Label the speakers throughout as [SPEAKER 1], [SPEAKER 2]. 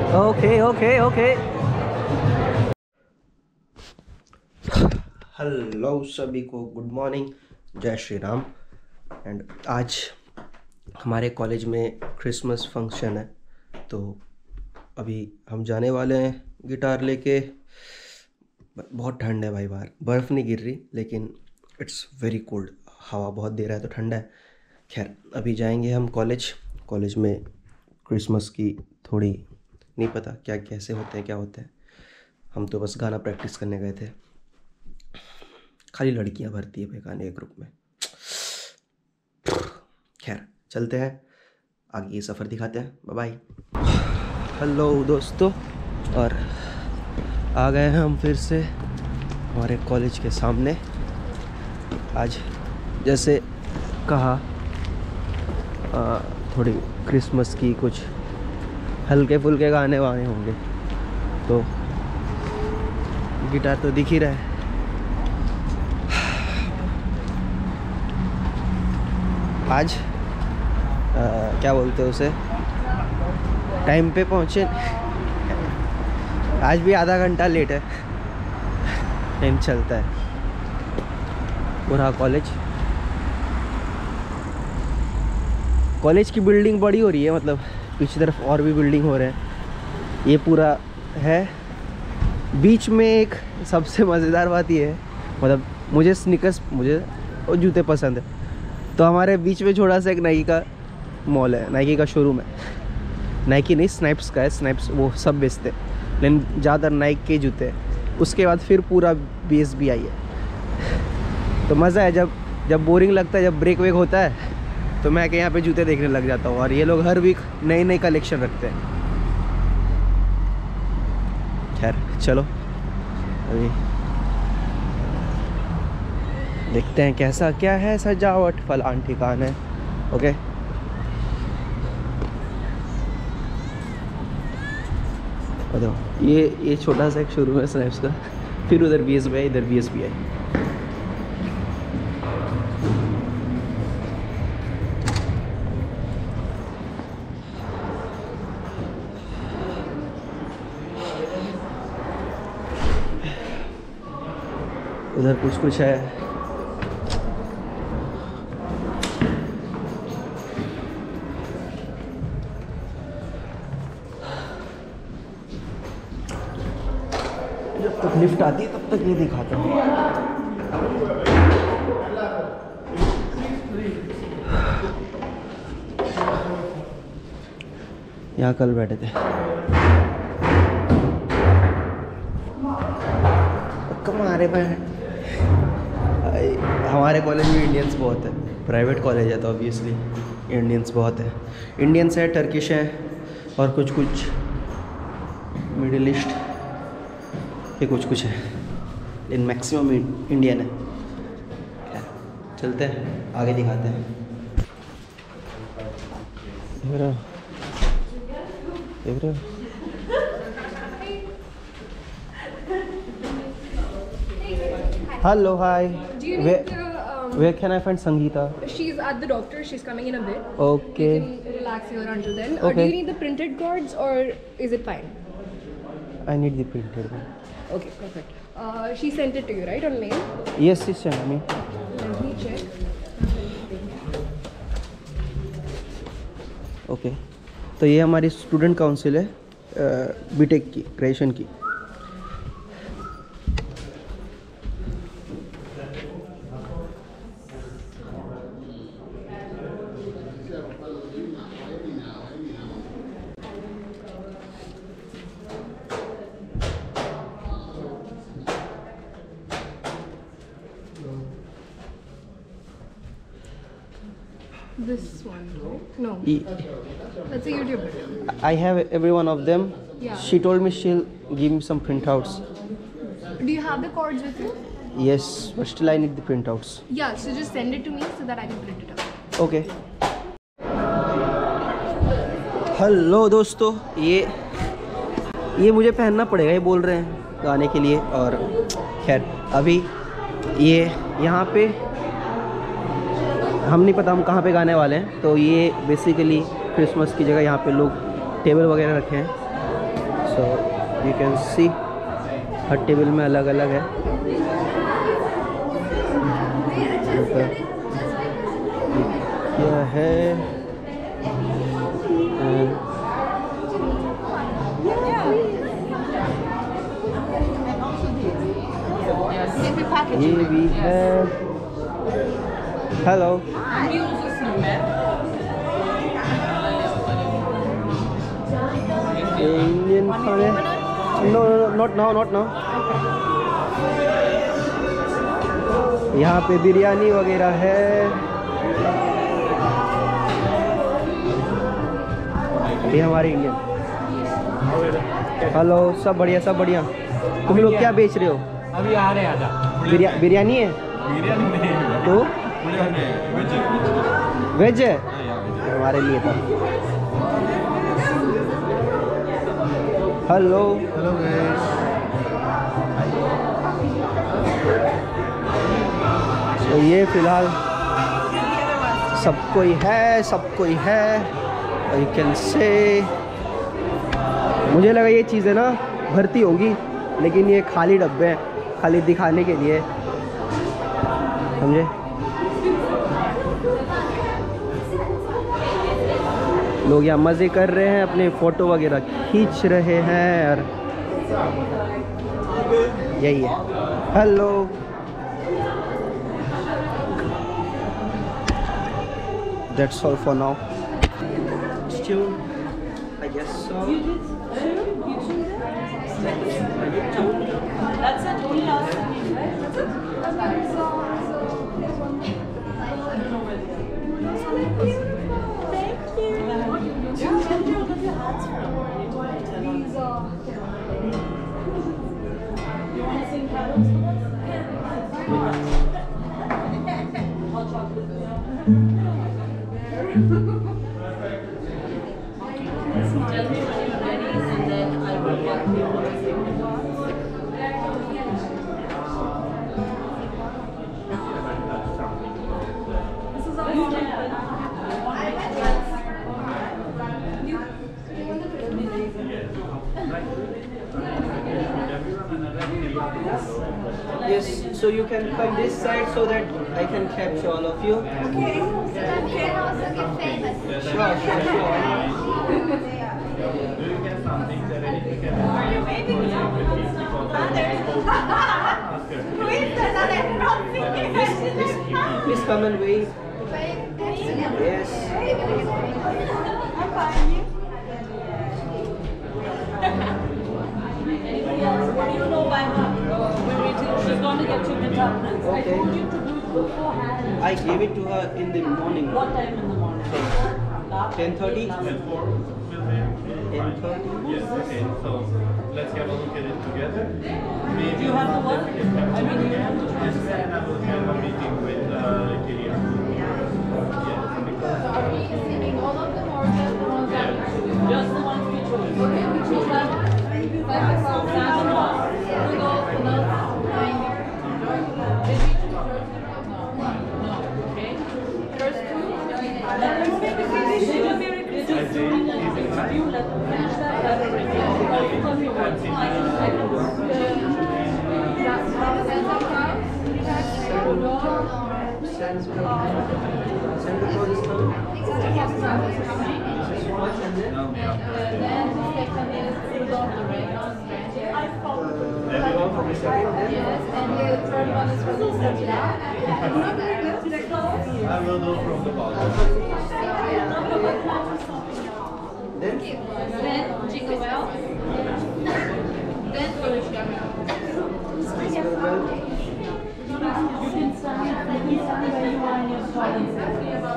[SPEAKER 1] Okay okay okay. Hello सभी को, good morning, जय श्री राम। एंड आज हमारे कॉलेज में क्रिसमस फंक्शन है, तो अभी हम जाने वाले हैं गिटार लेके। बहुत ठंड है भाई, बाहर बर्फ़ नहीं गिर रही लेकिन इट्स वेरी कोल्ड। हवा बहुत दे रहा है तो ठंडा है। खैर अभी जाएंगे हम कॉलेज में क्रिसमस की थोड़ी नहीं पता क्या कैसे होते हैं, क्या होते हैं। हम तो बस गाना प्रैक्टिस करने गए थे। खाली लड़कियां भरती है भाई गाने के ग्रुप में। खैर चलते हैं, आगे ये सफ़र दिखाते हैं। Bye bye. हेलो दोस्तों, और आ गए हैं हम फिर से हमारे कॉलेज के सामने। आज जैसे कहा थोड़ी क्रिसमस की कुछ हल्के फुल्के गाने वाने होंगे, तो गिटार तो दिख ही रहा है। आज क्या बोलते हैं उसे, टाइम पे पहुँचे। आज भी आधा घंटा लेट है, टाइम चलता है। पूरा कॉलेज की बिल्डिंग बड़ी हो रही है, मतलब पीछे तरफ और भी बिल्डिंग हो रहे हैं। ये पूरा है बीच में। एक सबसे मज़ेदार बात ये है, मतलब मुझे स्नीकर्स, मुझे और जूते पसंद है, तो हमारे बीच में छोटा सा एक नाइकी का मॉल है, नाइकी का शोरूम है। नाइकी नहीं, स्नाइप्स का है। स्नाइप्स वो सब बेचते हैं, लेकिन ज़्यादातर नाइकी के जूते हैं। उसके बाद फिर पूरा BSBI है। तो मज़ा है, जब बोरिंग लगता है, जब ब्रेक वेक होता है, तो मैं यहाँ पे जूते देखने लग जाता हूँ। और ये लोग हर वीक नई नई कलेक्शन रखते हैं। खैर चलो अभी देखते हैं कैसा क्या है सजावट, फलान ठिकान है। ओके बताओ, ये छोटा सा एक शोरूम है स्नैप्स का, फिर उधर BSBI, इधर BSBI। उधर कुछ है। जब तक लिफ्ट आती है तब तक ये दिखाता हूँ। यहाँ कल बैठे थे। हमारे कॉलेज में इंडियंस बहुत है, प्राइवेट कॉलेज है तो ऑब्वियसली इंडियंस बहुत है। इंडियंस है, टर्किश है, और कुछ मिडिल ईस्ट के कुछ है, लेकिन मैक्सिमम इंडियन है। चलते हैं आगे दिखाते हैं। देख रहे हो? Hello, hi.
[SPEAKER 2] Do you need
[SPEAKER 1] Where can I find Sangeeta?
[SPEAKER 2] She's at the doctor. She's coming in a bit.
[SPEAKER 1] Okay.
[SPEAKER 2] You can relax here until then.
[SPEAKER 1] Okay.
[SPEAKER 2] Do you need the printed cards or is it fine?
[SPEAKER 1] I need the printed one.
[SPEAKER 2] Okay, perfect. She sent it to you, right, on mail?
[SPEAKER 1] Yes, she sent me.
[SPEAKER 2] Let me check.
[SPEAKER 1] Okay. तो ये हमारी student council है, BTech की, graduation की।
[SPEAKER 2] This one, right? No. That's a YouTube video.
[SPEAKER 1] I have every one of them.
[SPEAKER 2] Yeah.
[SPEAKER 1] She told me she'll give me some printouts.
[SPEAKER 2] Do you have the cards with you?
[SPEAKER 1] Yes, but still I need the printouts.
[SPEAKER 2] Yeah, so just send it to me so that I can print it out.
[SPEAKER 1] Okay. Hello दोस्तों, ये मुझे पहनना पड़ेगा, ये बोल रहे हैं गाने के लिए। और खैर अभी ये यहाँ पे हम नहीं पता हम कहाँ पे गाने वाले हैं। तो ये बेसिकली क्रिसमस की जगह यहाँ पे लोग टेबल वगैरह रखे हैं। सो यू कैन सी हर टेबल में अलग अलग है। क्या है ये भी है। हेलो इंडियन खाने, no not now, not now. यहाँ पे बिरयानी वगैरह है। ये हमारे इंडियन। हेलो, सब बढ़िया सब बढ़िया। तुम लोग क्या बेच रहे हो?
[SPEAKER 3] अभी आ रहे हैं, आजा।
[SPEAKER 1] बिरयानी है
[SPEAKER 3] बिरयानी नहीं
[SPEAKER 1] तो वेज है
[SPEAKER 3] वेज।
[SPEAKER 1] हमारे लिए था। Hello
[SPEAKER 3] hello guys.
[SPEAKER 1] तो ये फिलहाल सब कोई है, सब कोई है। यू कैन से, मुझे लगा ये चीज़ें ना भरती होंगी, लेकिन ये खाली डब्बे हैं, खाली दिखाने के लिए, समझे। लोग यहाँ मज़े कर रहे हैं, अपने फ़ोटो वगैरह खींच रहे हैं और यही है। Hello, that's all for now. I guess so.
[SPEAKER 4] You did two? You two did? That's it? Only last week, right? That's it? Thank you. Where did you get your hats from? You want to sing carols for us? Hot chocolate. Tell me when you're ready and then I will get people to sing the parts. This is all
[SPEAKER 1] Yes, so you can come this side so that I can capture all of you.
[SPEAKER 5] Okay, so that we can also get famous.
[SPEAKER 1] Sure, sure, sure.
[SPEAKER 5] Are you waving others? Who is that? I cannot see.
[SPEAKER 1] Please come and wave. Yes.
[SPEAKER 5] I'm fine.
[SPEAKER 4] Anybody else? What do you know by heart? We're waiting. She's going to get you guitar prints. I
[SPEAKER 1] Okay.
[SPEAKER 4] told you to do it beforehand.
[SPEAKER 1] I gave it to her in the morning.
[SPEAKER 4] What time in the morning?
[SPEAKER 1] 10:30? 10:30.
[SPEAKER 3] Yes, okay, so let's have a look at it together. Maybe
[SPEAKER 4] Do you have the work? I mean, you have the
[SPEAKER 3] Yes, and I will have a meeting with Kiria. Yes, because
[SPEAKER 5] Are we singing all of them or just the ones that we choose?
[SPEAKER 4] just the ones we chose.
[SPEAKER 5] Okay, we choose that one. Like the song.
[SPEAKER 4] Sam and Ross.
[SPEAKER 5] Rudolph,
[SPEAKER 4] Did we choose first? No. Okay. First two. Let them finish. They will be just doing an interview. Let them finish that. Let them review. Because you want. I
[SPEAKER 5] Yes, and the third one is for the Sabina.
[SPEAKER 3] I will do from the bottom.
[SPEAKER 5] Then Jingle Bell. Then Polish Camera.
[SPEAKER 4] You can stand where you are in your stall and sit.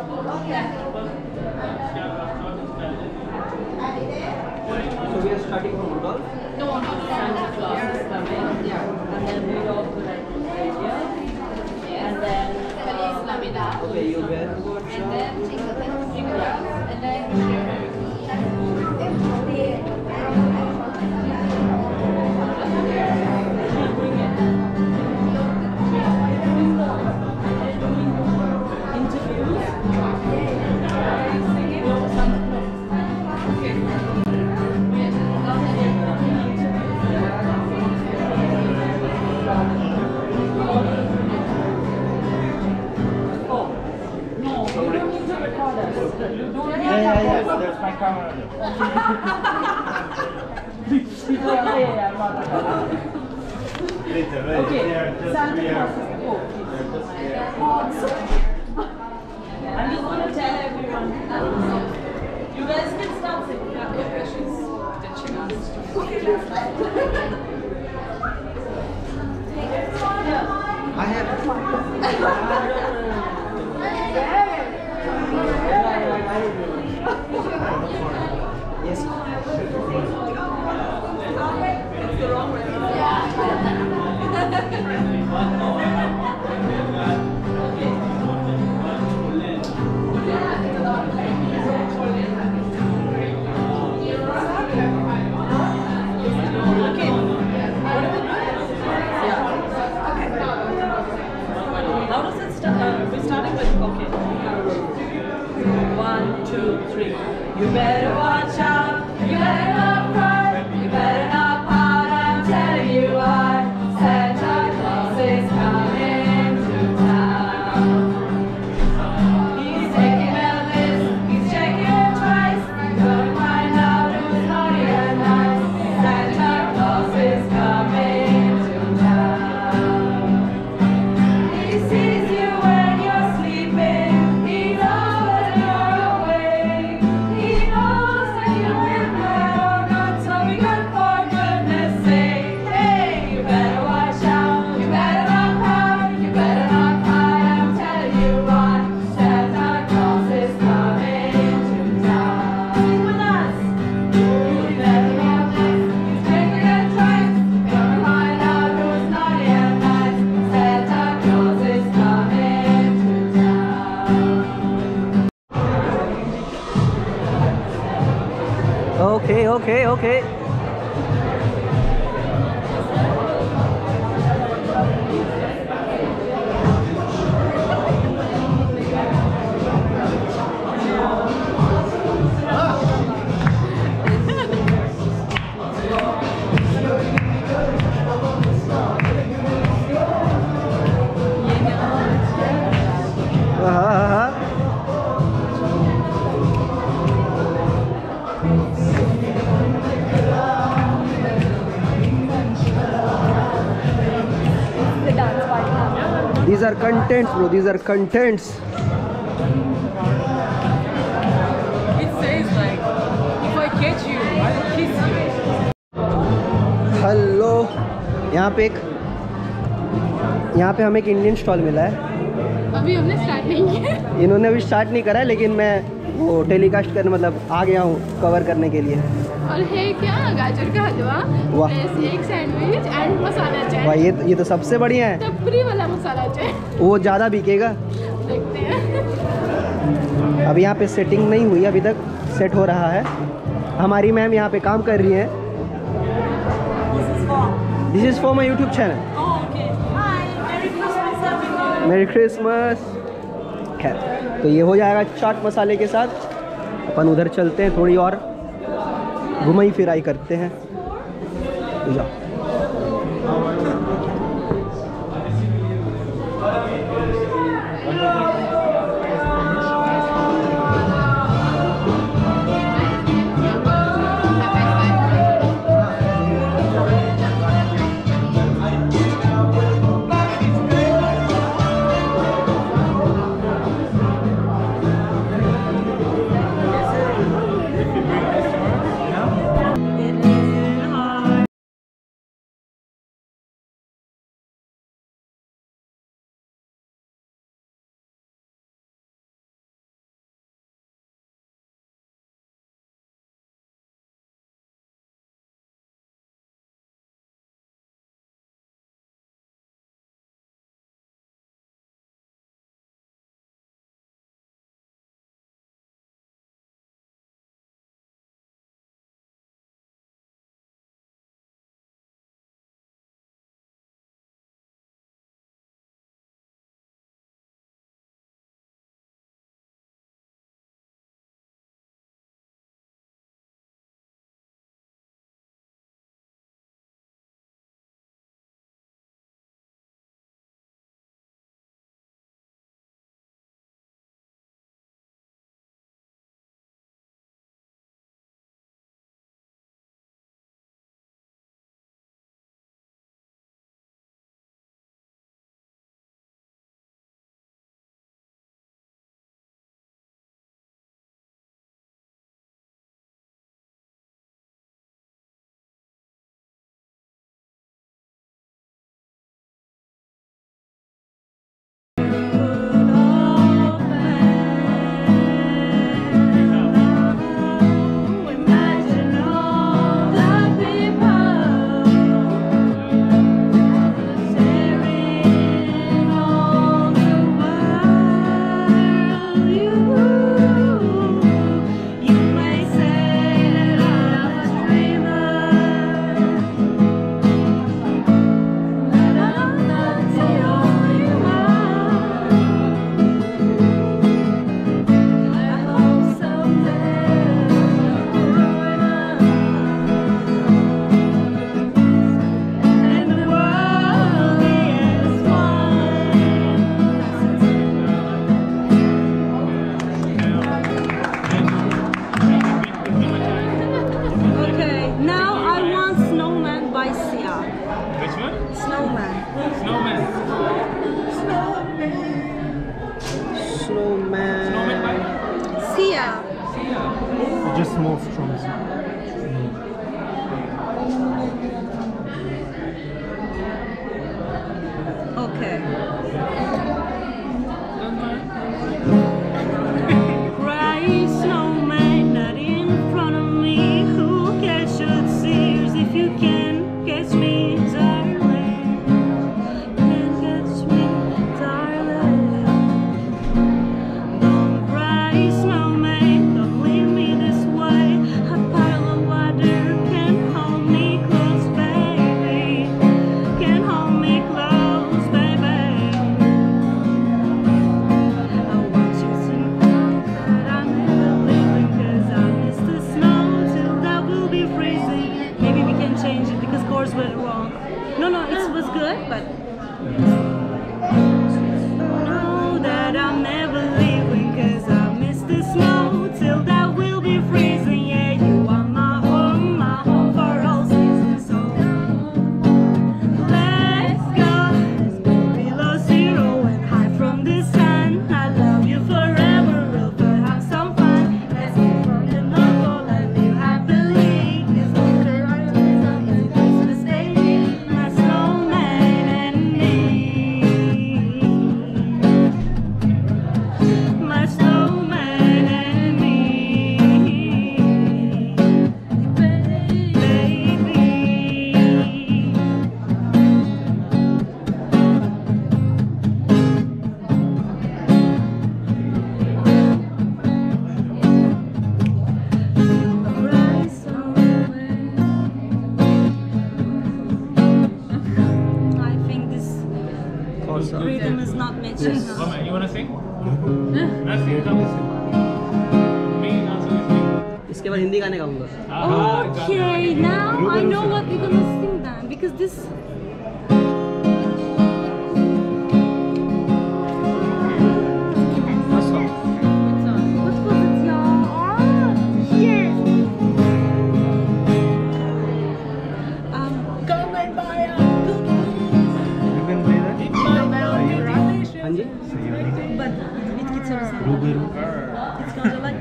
[SPEAKER 1] So we are starting from Rudolph.
[SPEAKER 5] No,
[SPEAKER 4] Santa Claus is coming. And then Rudolph will enter the radio. And then
[SPEAKER 5] Feliz Navidad.
[SPEAKER 1] Okay, you wear
[SPEAKER 5] And then
[SPEAKER 3] Yes, there's my camera there. Later, right?
[SPEAKER 4] Okay.
[SPEAKER 3] They are just
[SPEAKER 4] Santa
[SPEAKER 3] we are.
[SPEAKER 4] Claus.
[SPEAKER 3] They're just here.
[SPEAKER 4] I'm just gonna tell everyone. You guys can start singing. Yeah, she's ditching us.
[SPEAKER 1] I have. Yes.
[SPEAKER 4] How does it start? We're starting with, okay. 1, 2, 3. You better watch out. You better not cry. You better not pout. I'm telling you why. Santa Claus is coming to town. He's taking a list. He's checking it twice. Gonna find out who's naughty and nice. Santa Claus is coming to town. He sees you when you're sleeping. He knows that you're awake. He knows that you've been bad or good, so be good for goodness sake. Hey, you better watch out. You better not pout. You better not cry. I'm telling you why. Santa Claus is coming to town. Sing with us. You better not miss. He's checking it twice. Gonna find out who's naughty and nice. Santa Claus is coming to town.
[SPEAKER 1] Okay, okay, okay. These are contents, bro. These are contents.
[SPEAKER 4] It says like, if I catch you, I will kiss you.
[SPEAKER 1] Hello, यहाँ पे हमें एक Indian stall मिला है।
[SPEAKER 2] अभी हमने start नहीं किया।
[SPEAKER 1] इन्होंने अभी स्टार्ट नहीं करा है, लेकिन मैं वो टेलीकास्ट करने मतलब आ गया हूँ कवर करने के लिए।
[SPEAKER 2] और है क्या, गाजर का हलवा,
[SPEAKER 1] वाह।
[SPEAKER 2] प्लस एक सैंडविच एंड मसाला चाय।
[SPEAKER 1] भाई ये तो सबसे बढ़िया है।
[SPEAKER 2] टपरी वाला मसाला चाय।
[SPEAKER 1] वो ज़्यादा बिकेगा।
[SPEAKER 2] देखते हैं।
[SPEAKER 1] अब यहाँ पे सेटिंग नहीं हुई, अभी तक सेट हो रहा है। हमारी मैम यहाँ पे काम कर रही हैं। This is for my YouTube channel. Merry Christmas. खैर, तो ये हो जाएगा चाट मसाले के साथ। अपन उधर चलते हैं, थोड़ी और घुमाई फिराई करते हैं। जाओ।
[SPEAKER 3] Just small strums.
[SPEAKER 4] Okay. Cry snowman, not in front of me. Who can shed tears if you can catch me, darling? Can catch me, darling. Don't cry snowman, don't leave me this way. A pile of water can hold me close, baby. Can hold me close, baby. I want you to know that I'm never leaving, 'cause I miss the snow till that will be freezing. Maybe we can change it because chords were wrong. No, it was good, but know that I'm never leaving, 'cause I miss the snow till that will be freezing. Yeah, you are my home for all seasons. So let's go below zero and hide from the sun. I love you forever, we'll have some fun. Let's go for the North Pole and live happily. It's winter on the sun, it's Christmas Day, my snowman and me. My snowman and me, baby. Rise away. I think this rhythm is not matching us.
[SPEAKER 3] Mama, you wanna sing? Nothing. Me, also sing.
[SPEAKER 1] इसके बाद हिंदी गाने गाऊंगा.
[SPEAKER 4] Okay, now I know what we're gonna sing then, because this. What was it, y'all? Yes.
[SPEAKER 3] You can play that?
[SPEAKER 1] हाँ जी.
[SPEAKER 4] But with guitar.
[SPEAKER 3] Ruberu.
[SPEAKER 4] It's kind of like.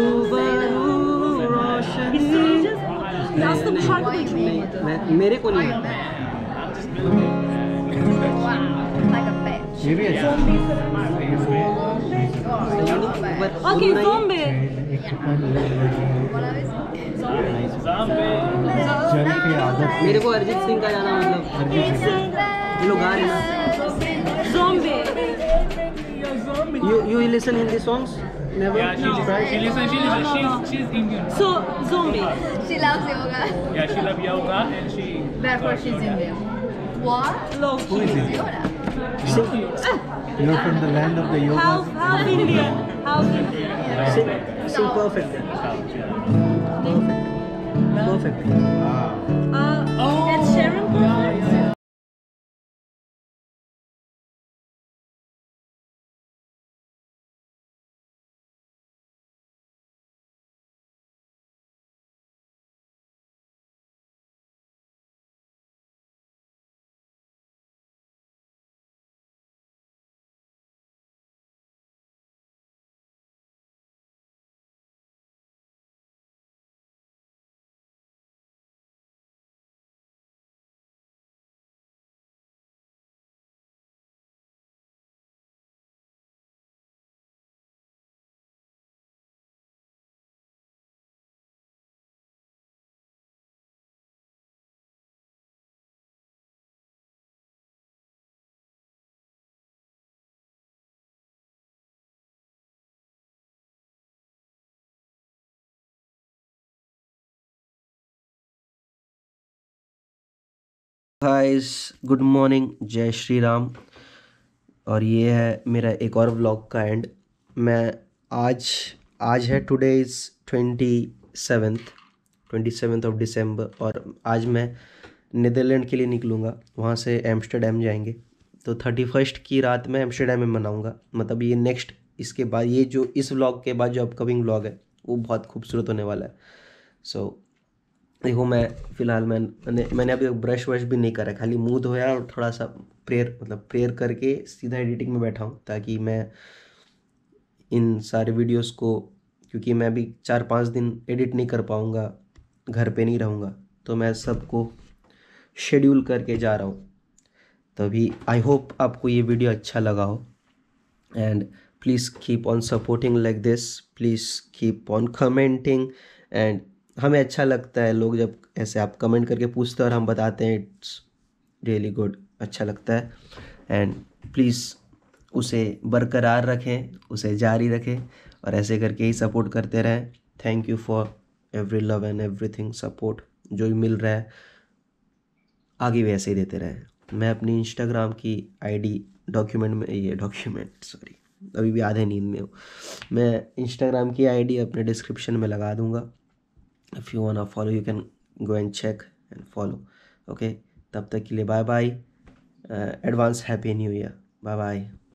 [SPEAKER 4] It's so just. Aslında bu şarkı da çok iyi.
[SPEAKER 1] मेरे को नहीं है.
[SPEAKER 5] Like a bitch.
[SPEAKER 3] Maybe a
[SPEAKER 4] Okay, zombie.
[SPEAKER 5] What else?
[SPEAKER 3] जल की आदत.
[SPEAKER 1] मेरे को अरिजीत सिंह का गाना मतलब ये लोग गा रहे हैं ना.
[SPEAKER 4] Zombie.
[SPEAKER 1] You listen Hindi songs? Never.
[SPEAKER 3] Yeah, she listens. She's Indian.
[SPEAKER 4] So, zombie.
[SPEAKER 5] She loves yoga.
[SPEAKER 3] Yeah, she loves yoga and she.
[SPEAKER 5] Therefore, she's Indian. What?
[SPEAKER 4] Low key.
[SPEAKER 5] Yoga.
[SPEAKER 3] You're from the land of the yoga.
[SPEAKER 4] Half Indian. Half Indian.
[SPEAKER 1] Sing perfect. Perfect.
[SPEAKER 4] Ed Sheeran perfect.
[SPEAKER 1] Guys good morning, जय श्री राम. और ये है मेरा एक और vlog का and. मैं आज है today is 27th of December और आज मैं नीदरलैंड के लिए निकलूँगा. वहाँ से एम्स्टर्डम जाएंगे. तो 31st की रात मैं एम्स्टर्डम में मनाऊँगा. मतलब ये नेक्स्ट इसके बाद ये जो इस व्लॉग के बाद जो अपकमिंग व्लॉग है वो बहुत खूबसूरत होने वाला है. सो देखो मैं फ़िलहाल मैंने अभी ब्रश वश भी नहीं करा, खाली मुंह धोया और थोड़ा सा प्रेयर करके सीधा एडिटिंग में बैठा हूँ ताकि मैं इन सारे वीडियोस को क्योंकि मैं भी 4-5 दिन एडिट नहीं कर पाऊँगा, घर पे नहीं रहूँगा, तो मैं सबको शेड्यूल करके जा रहा हूँ। तभी आई होप आपको ये वीडियो अच्छा लगा हो, and please keep on supporting like this, please keep on commenting. And हमें अच्छा लगता है लोग जब ऐसे आप कमेंट करके पूछते हैं और हम बताते हैं, इट्स रियली गुड, अच्छा लगता है। एंड प्लीज़ उसे बरकरार रखें, उसे जारी रखें और ऐसे करके ही सपोर्ट करते रहें। Thank you for every love and everything support जो भी मिल रहा है, आगे भी ऐसे ही देते रहें। मैं अपनी इंस्टाग्राम की आईडी सॉरी अभी भी आधे नींद में हूँ। मैं इंस्टाग्राम की आईडी अपने डिस्क्रिप्शन में लगा दूँगा। If you want follow you can go and check and follow. Okay, तब तक के लिए bye bye, advance happy new year, bye bye.